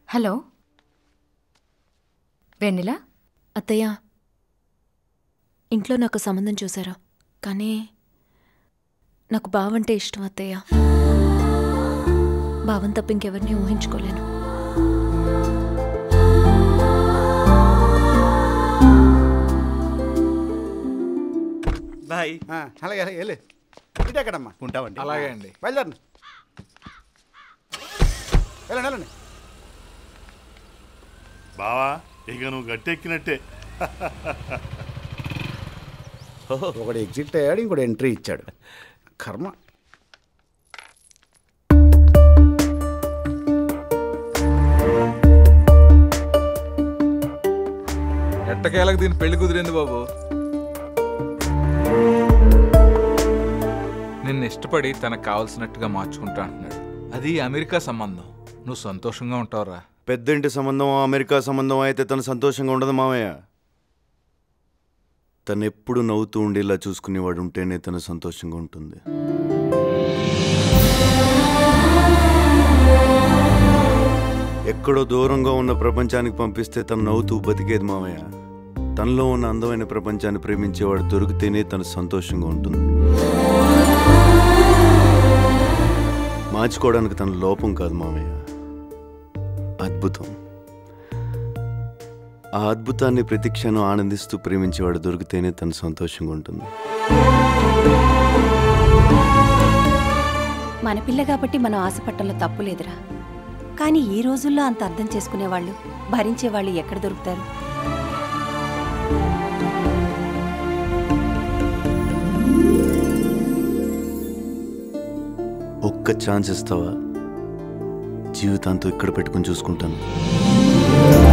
Hello వెన్నెల. అత్తయ్య, ఇంట్లో నాకు సంబంధం చూశారు, కానీ నాకు బావంటే ఇష్టం అత్తయ్య. బావం తప్ప ఇంకెవరిని ఊహించుకోలేను. బాయ్. అలాగే అలాగే వెళ్ళి ఇటు ఎక్కడమ్మా ఉంటామండి. అలాగే అండి. బయలుదేరండి. వెళ్ళండి వెళ్ళండి. బావా ఇక నువ్వు గట్టెక్కినట్టే. ఒకడు ఎగ్జిట్ అయ్యాడు, ఇంకోటి ఎంట్రీ ఇచ్చాడు. కర్మ. ఎట్టకేలకు దీని పెళ్లి కుదిరింది బాబు. నిన్ను ఇష్టపడి తనకు కావాల్సినట్టుగా మార్చుకుంటా అంటున్నాడు. అది అమెరికా సంబంధం. నువ్వు సంతోషంగా ఉంటావురా. పెద్దంటి సంబంధం అమెరికా సంబంధం అయితే తను సంతోషంగా ఉండదు మామయ్య. తను ఎప్పుడు నవ్వుతూ ఉండేలా చూసుకునేవాడు ఉంటేనే తను సంతోషంగా ఉంటుంది. ఎక్కడో దూరంగా ఉన్న ప్రపంచానికి పంపిస్తే తను నవ్వుతూ బతికేది మామయ్య. తనలో ఉన్న అందమైన ప్రపంచాన్ని ప్రేమించేవాడు దొరికితేనే తను సంతోషంగా ఉంటుంది. మార్చుకోవడానికి తన లోపం కాదు మామయ్య, అద్భుతం. ఆ అద్భుతాన్ని ప్రతి క్షణం ఆనందిస్తూ ప్రేమించేవాడు దొరికితేనే తను సంతోషంగా ఉంటుంది. మన పిల్ల కాబట్టి మనం ఆశపట్టంలో తప్పు లేదురా. కానీ ఈ రోజుల్లో అంత అర్థం చేసుకునేవాళ్ళు, భరించేవాళ్ళు ఎక్కడ దొరుకుతారు? ఒక్క ఛాన్స్ ఇస్తావా? జీవితాంతో ఇక్కడ పెట్టుకుని చూసుకుంటాను.